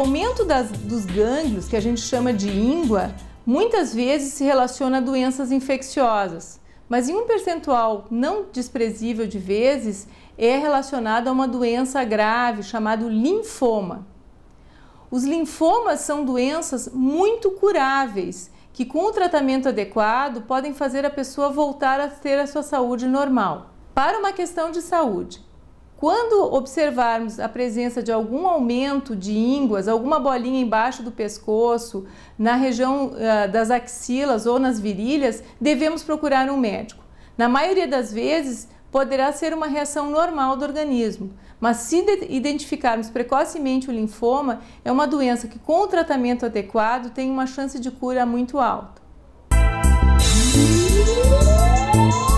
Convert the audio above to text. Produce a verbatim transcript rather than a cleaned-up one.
aumento das, dos gânglios, que a gente chama de íngua, muitas vezes se relaciona a doenças infecciosas, mas em um percentual não desprezível de vezes é relacionado a uma doença grave chamada linfoma. Os linfomas são doenças muito curáveis, que com o tratamento adequado podem fazer a pessoa voltar a ter a sua saúde normal. Para uma questão de saúde, quando observarmos a presença de algum aumento de ínguas, alguma bolinha embaixo do pescoço, na região uh, das axilas ou nas virilhas, devemos procurar um médico. Na maioria das vezes, poderá ser uma reação normal do organismo, mas se identificarmos precocemente o linfoma, é uma doença que com o tratamento adequado tem uma chance de cura muito alta.